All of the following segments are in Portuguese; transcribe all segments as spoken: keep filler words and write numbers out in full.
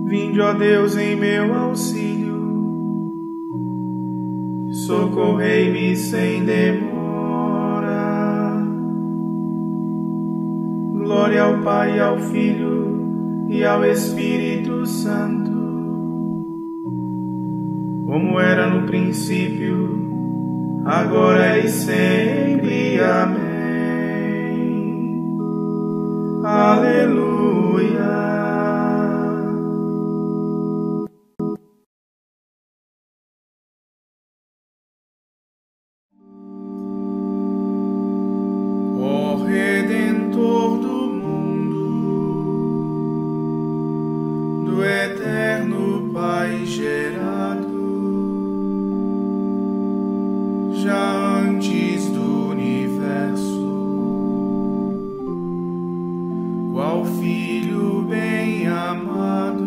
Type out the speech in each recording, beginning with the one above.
Vinde, ó Deus, em meu auxílio, socorrei-me sem demora. Glória ao Pai, ao Filho e ao Espírito Santo, como era no princípio, agora e sempre. Amém. Aleluia. Ó Redentor do mundo, do eterno Pai gerado, já antes do universo, qual Filho bem amado,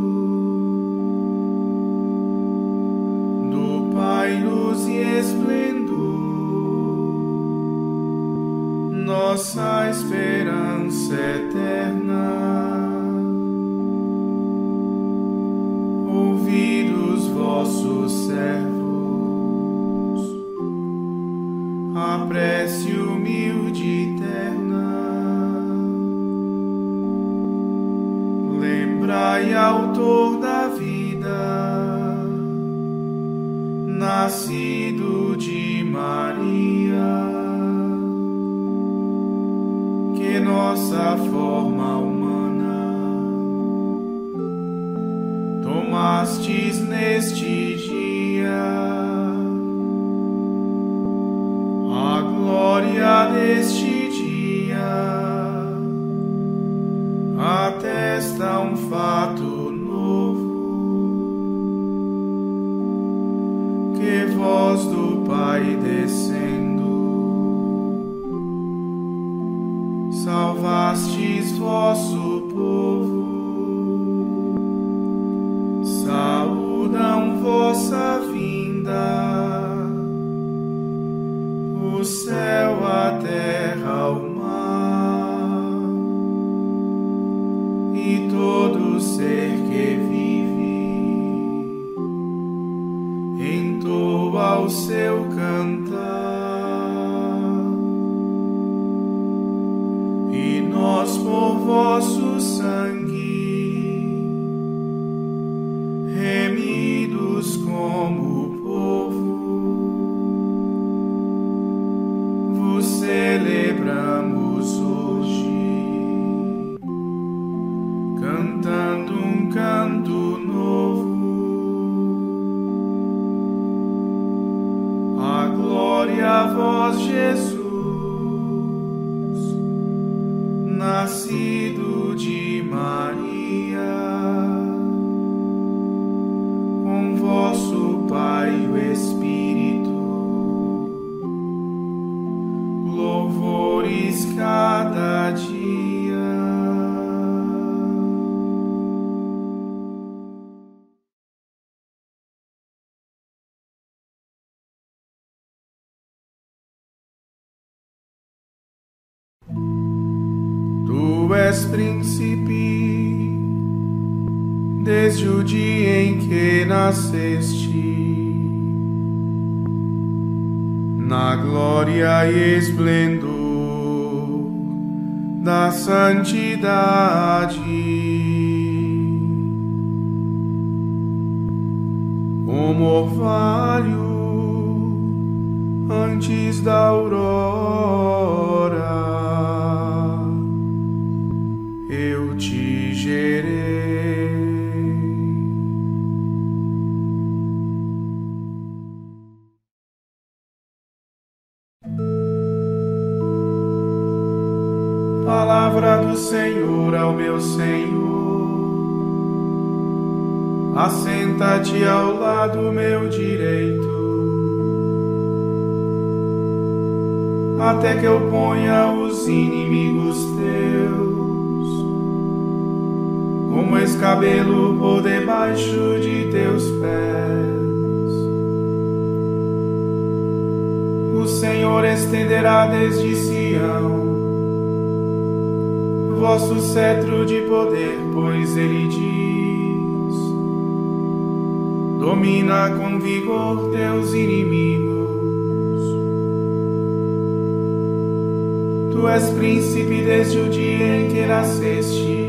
do Pai luz e esplendor, nossa esperança eterna. Ouvidos vossos servos, a prece humilde e terna. Lembrai, Autor da vida, nascido de Maria, que nossa forma humana tomastes neste dia. A glória deste dia atesta um fato novo, que vós do Pai descendo salvastes vosso povo. Saúdam vossa vinda o céu, a terra, o mar e todo ser que vive entoa o seu cantar. E nós, por vosso sangue, remidos como povo, vos celebramos hoje, cantando um canto novo. A glória a vós, Jesus, nascido de Maria, com vosso Pai o Espírito, louvores cada dia. Tu és príncipe desde o dia em que nasceste, na glória e esplendor da santidade, como orvalho antes da aurora, eu te gerei. Palavra do Senhor ao meu Senhor, assenta-te ao lado meu direito, até que eu ponha os inimigos teus como escabelo por debaixo de teus pés. O Senhor estenderá desde Sião vosso cetro de poder, pois ele diz: domina com vigor teus inimigos. Tu és príncipe desde o dia em que nasceste,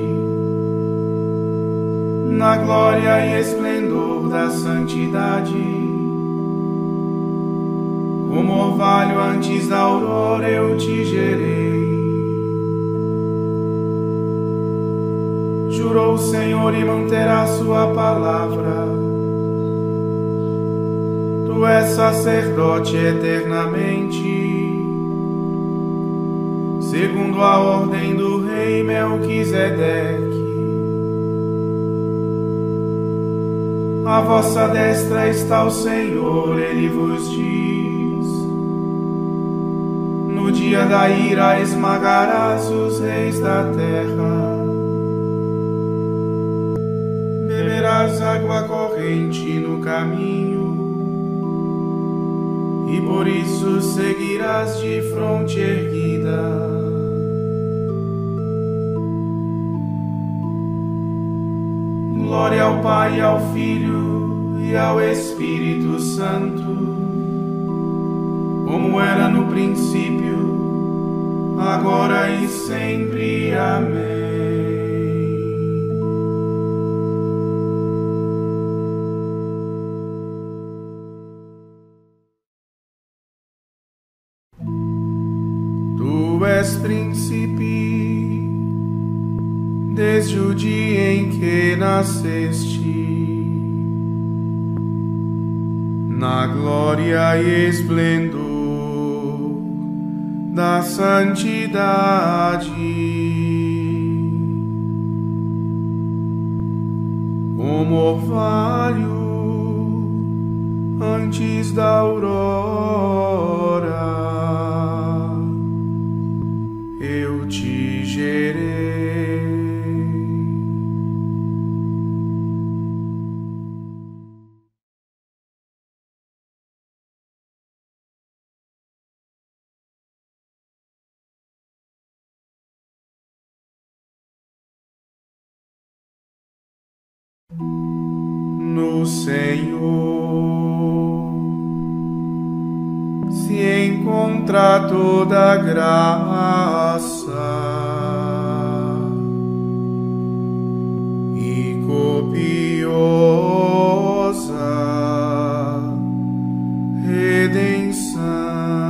na glória e esplendor da santidade. Como orvalho antes da aurora eu te gerei. Jurou o Senhor e manterá sua palavra. Tu és sacerdote eternamente, segundo a ordem do rei Melquisedeque. À vossa destra está o Senhor, ele vos diz: no dia da ira esmagarás os reis da terra. Beberás água corrente no caminho, e por isso seguirás de fronte erguida. Glória ao Pai, ao Filho e ao Espírito Santo, como era no princípio, agora e sempre. Amém. Tu és príncipe desde o dia em que nasceste, na glória e esplendor da santidade. Como orvalho antes da aurora eu te gerei. No Senhor se encontra toda graça e copiosa redenção.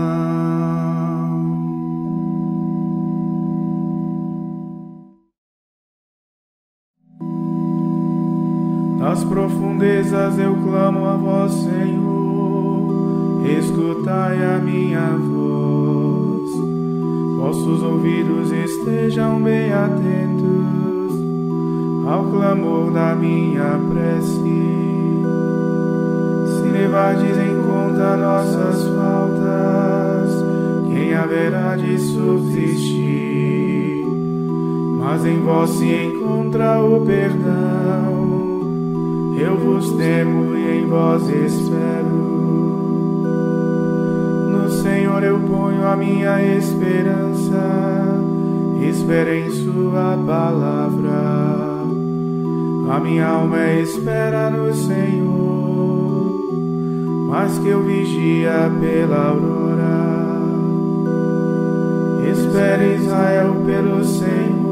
Das profundezas eu clamo a vós, Senhor, escutai a minha voz. Vossos ouvidos estejam bem atentos ao clamor da minha prece. Se levardes em conta nossas faltas, quem haverá de subsistir? Mas em vós se encontra o perdão. Eu vos temo e em vós espero. No Senhor eu ponho a minha esperança, espero em sua palavra. A minha alma espera no Senhor, mas que eu vigia pela aurora. Espere Israel pelo Senhor,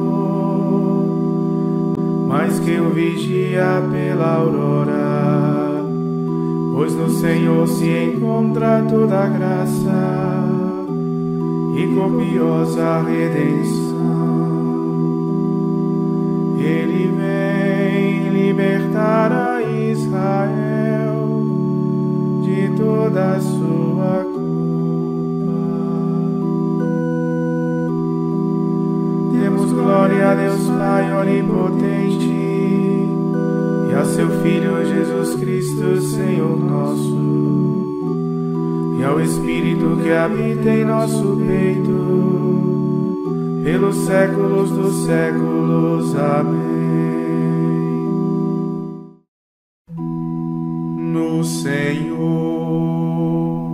mas que eu vigia pela aurora, pois no Senhor se encontra toda graça e copiosa redenção. Ele vem libertar a Israel de toda a sua culpa. Demos glória a Deus Pai onipotente e a seu Filho Jesus Cristo, Senhor nosso, e ao Espírito que habita em nosso peito, pelos séculos dos séculos. Amém. No Senhor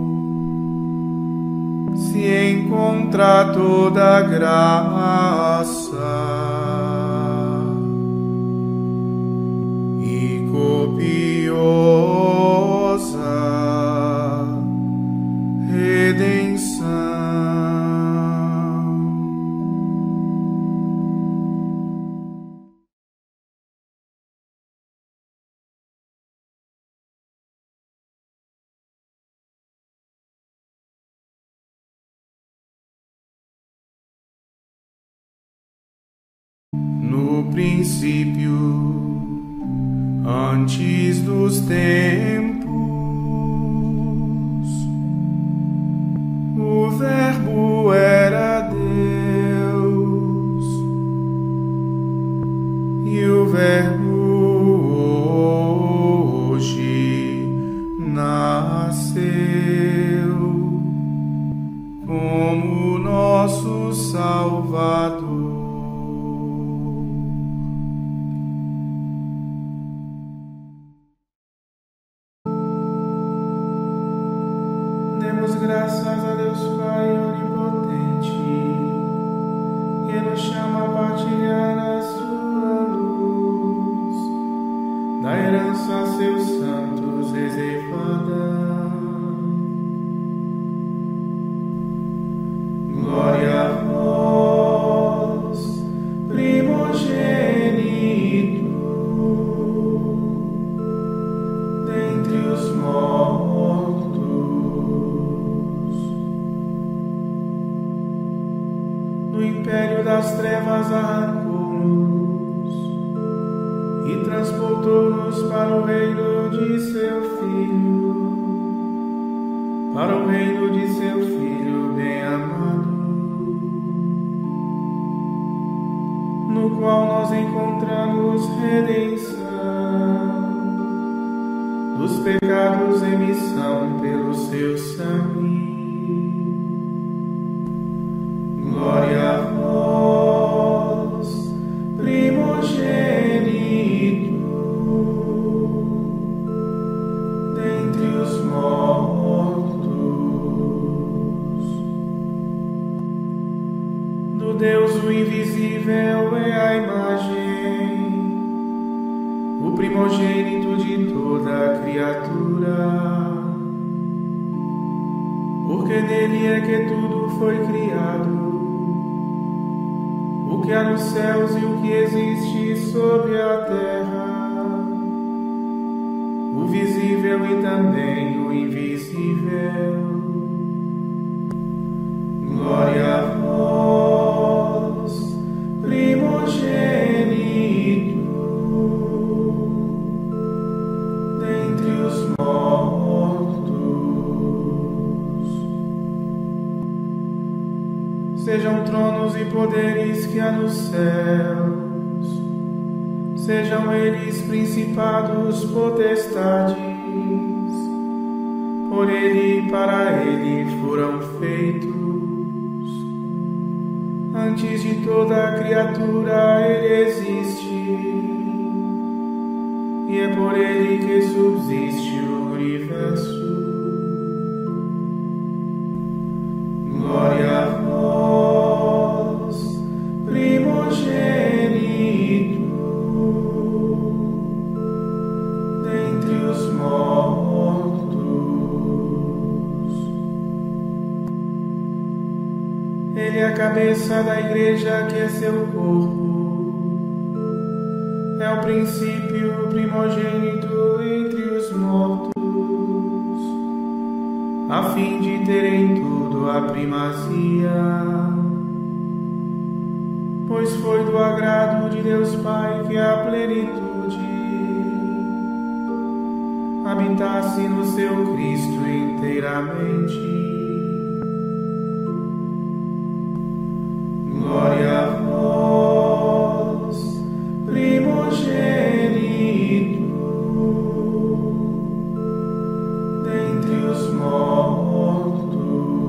se encontra toda graça e copiosa princípio, antes dos tempos. O Verbo era Deus, e o Verbo hoje nasceu como nosso Salvador. Demos graças a Deus Pai onipotente, que nos chama a partilhar a sua luz, da herança a seus santos reservada. Glória a vós, primogênito dentre os mortos. Do império das trevas arrancou-nos e transportou-nos para o reino de seu Filho, para o reino de seu Filho bem-amado, no qual nós encontramos redenção dos pecados, remissão pelo seu sangue. Glória a vós, primogênito dentre os mortos, do Deus o invisível é a imagem, o primogênito de toda a criatura, porque nele é que tudo foi criado, o que há nos céus e o que existe sobre a terra, o visível e também o invisível. Glória a vós, primogênito dentre os mortos. Sejam tronos e poderes que há nos céus, sejam eles principados, potestades, por ele e para ele foram feitos. Antes de toda a criatura ele existe, e é por ele que subsiste o universo. Glória a vós, primogênito dentre os mortos. Ele é a cabeça da igreja, que é seu corpo. É o princípio primogênito entre os mortos, a fim de ter em tudo a primazia. Pois foi do agrado de Deus Pai que a plenitude habitasse no seu Cristo inteiramente. Glória a vós, primogênito dentre os mortos.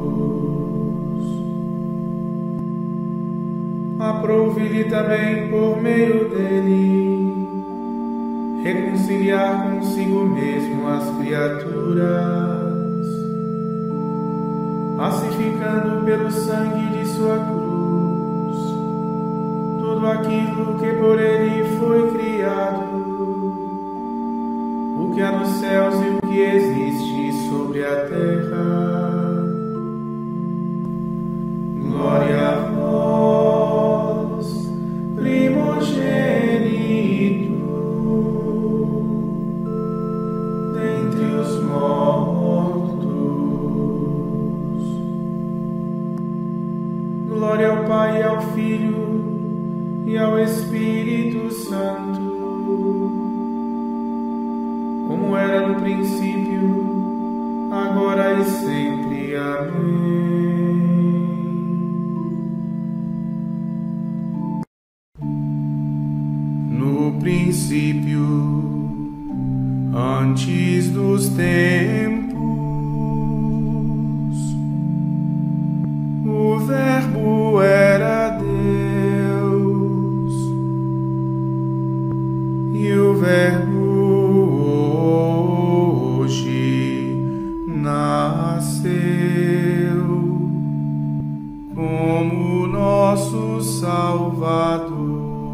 Aprouve-lhe também por meio dele reconciliar consigo mesmo as criaturas, pacificando pelo sangue de sua cruz tudo aquilo que por ele foi criado, o que há nos céus e o que existe sobre a terra. Glória a vós, primogênito dentre os mortos. Glória ao Pai e ao Filho e ao Espírito agora e sempre. Amém. No princípio, antes dos tempos, o Verbo era Deus, e o Verbo hoje nasceu como nosso Salvador.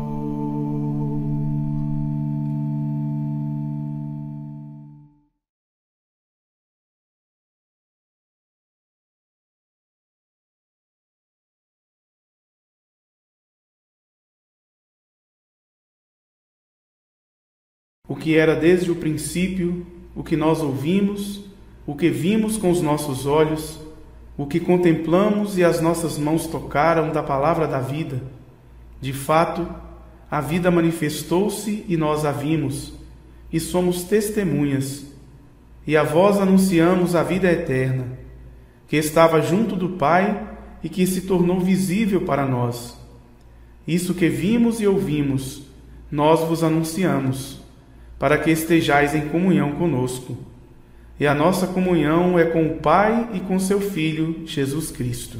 O que era desde o princípio, o que nós ouvimos, o que vimos com os nossos olhos, o que contemplamos e as nossas mãos tocaram da palavra da vida. De fato, a vida manifestou-se e nós a vimos, e somos testemunhas. E a vós anunciamos a vida eterna, que estava junto do Pai e que se tornou visível para nós. Isso que vimos e ouvimos, nós vos anunciamos, para que estejais em comunhão conosco. E a nossa comunhão é com o Pai e com seu Filho, Jesus Cristo.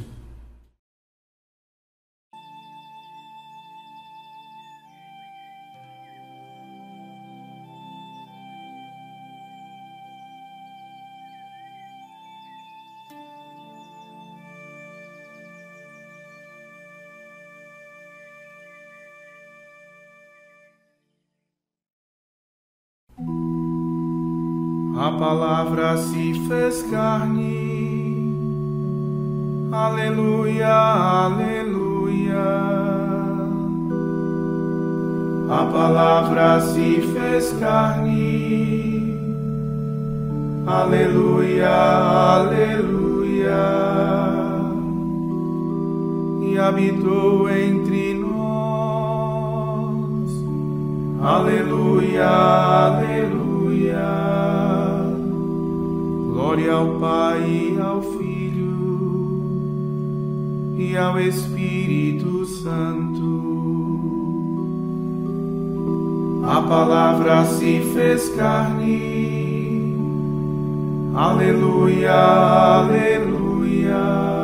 A palavra se fez carne, aleluia, aleluia. A palavra se fez carne, aleluia, aleluia. E habitou entre nós, aleluia, aleluia. Glória ao Pai e ao Filho e ao Espírito Santo. A palavra se fez carne, aleluia, aleluia.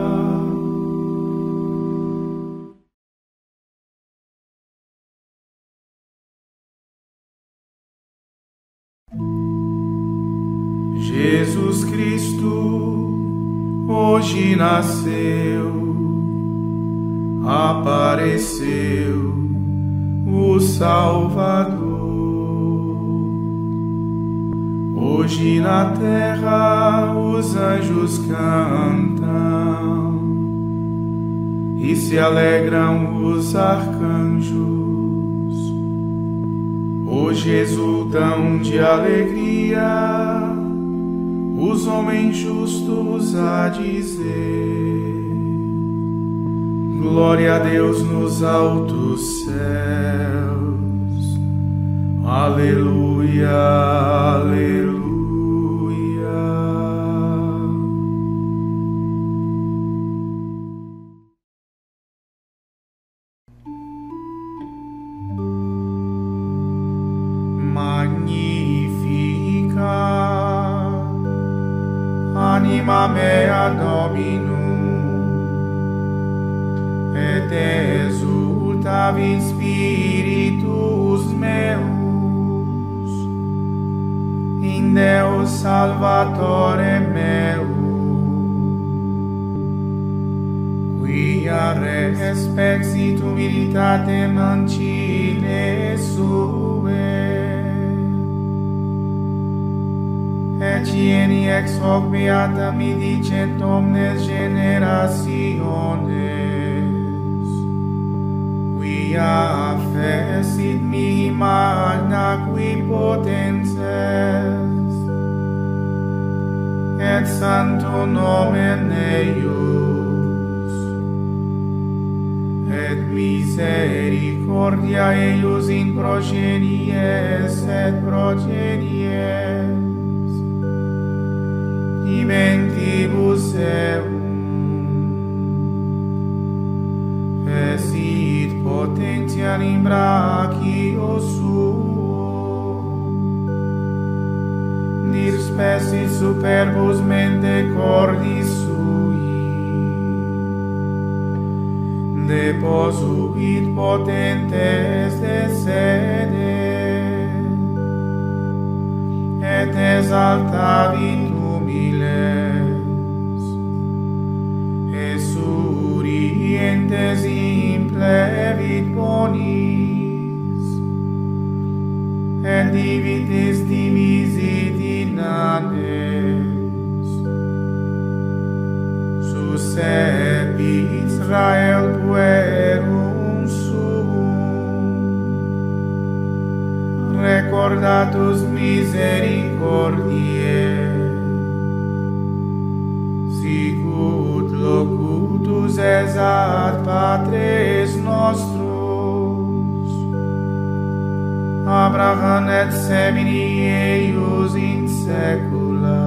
Jesus Cristo hoje nasceu, apareceu o Salvador. Hoje na terra os anjos cantam e se alegram os arcanjos. Hoje exultam de alegria os homens justos a dizer: glória a Deus nos altos céus, aleluia, aleluia. Magnifica anima mea Dominum, et exultavi spiritus meus, in Deo Salvatore meum, quia respexit humilitatem ancile suae, et ieni ex hoc beata mi dicent omnes generationes, quia fecit mihi magna qui potences, et santo nomen eius, et misericordia eius in progenies et progenies, dimentibus eum. Esit potentiam in brachio suo, dir spessi superbus mente cordis sui, deposuit potentes de sede, et exaltavit humiles, esurientes implevit bonis, et divitis dimisit inanes. Suscepit Israel puerum suum, recordatus misericordiae, sicut locutus esat patres nostros, Abraham et semini eius in saecula.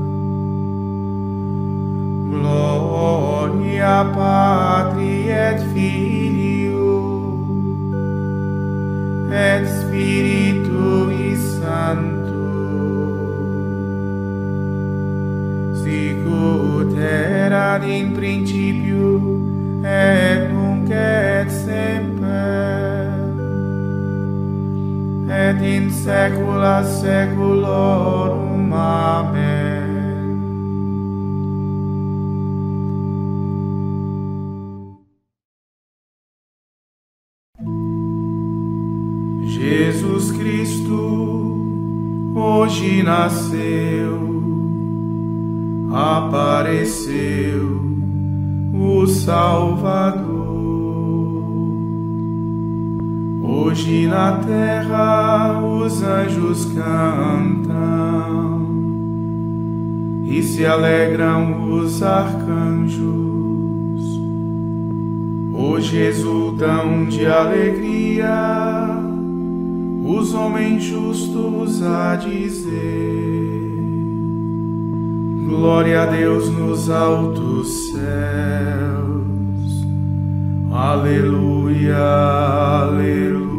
Gloria Patri et Filio et Spiritui Sancto, sicut erat in principio et nunc et semper, et in saecula saeculorum. Amen. Jesus Cristo hoje nasceu, apareceu o Salvador. Hoje na terra os anjos cantam e se alegram os arcanjos. Hoje exultam de alegria os homens justos a dizer: glória a Deus nos altos céus. Aleluia, aleluia.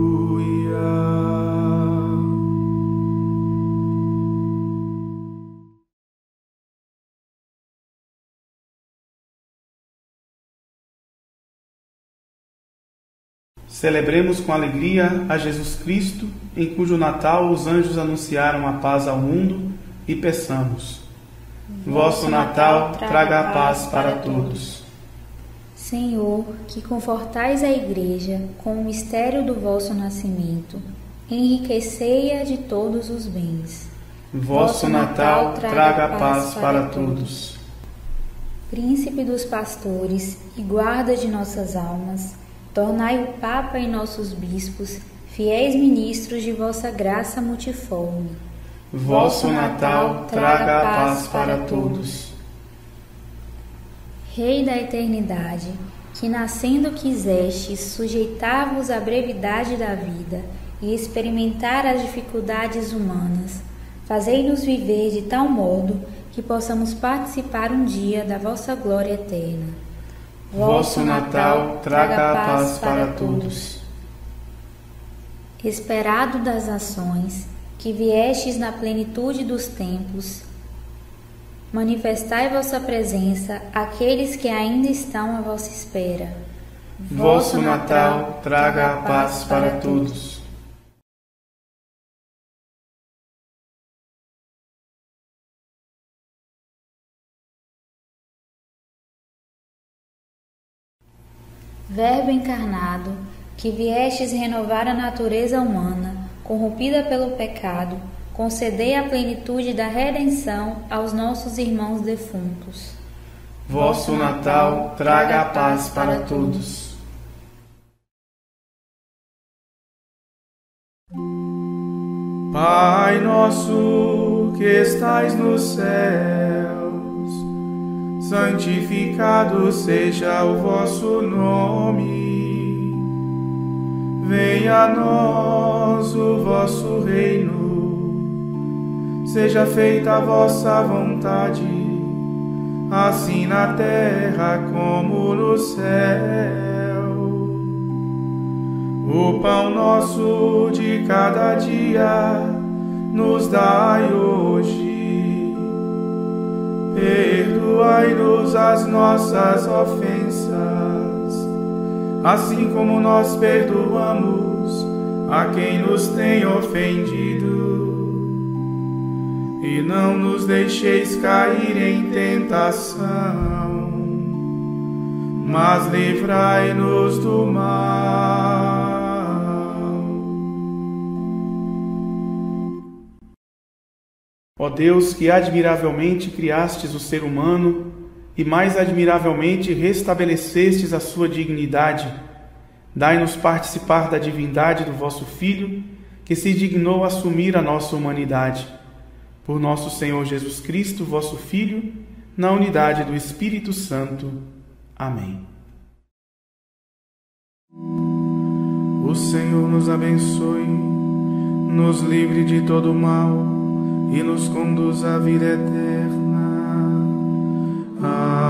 Celebremos com alegria a Jesus Cristo, em cujo Natal os anjos anunciaram a paz ao mundo, e peçamos: vosso Natal traga a paz para todos. Senhor, que confortais a Igreja com o mistério do vosso nascimento, enriquecei-a de todos os bens. Vosso Natal traga a paz para todos. Príncipe dos pastores e guarda de nossas almas, tornai o Papa e nossos bispos fiéis ministros de vossa graça multiforme. Vosso Natal traga a paz para todos. Rei da eternidade, que nascendo quisestes sujeitar-vos à brevidade da vida e experimentar as dificuldades humanas, fazei-nos viver de tal modo que possamos participar um dia da vossa glória eterna. Vosso Natal traga a paz para todos. Esperado das nações, que viestes na plenitude dos tempos, manifestai vossa presença àqueles que ainda estão à vossa espera. Vosso Natal traga a paz para todos. Verbo encarnado, que viestes renovar a natureza humana, corrompida pelo pecado, concedei a plenitude da redenção aos nossos irmãos defuntos. Vosso Natal traga a paz para todos. Pai nosso que estais nos céus, santificado seja o vosso nome. Venha a nós o vosso reino. seja feita a vossa vontade, assim na terra como no céu. O pão nosso de cada dia nos dai hoje. Perdoai-nos as nossas ofensas, assim como nós perdoamos a quem nos tem ofendido. E não nos deixeis cair em tentação, mas livrai-nos do mal. Ó Deus, que admiravelmente criastes o ser humano e mais admiravelmente restabelecestes a sua dignidade, dai-nos participar da divindade do vosso Filho, que se dignou assumir a nossa humanidade. Por nosso Senhor Jesus Cristo, vosso Filho, na unidade do Espírito Santo. Amém. O Senhor nos abençoe, nos livre de todo mal e nos conduz à vida eterna. Amém.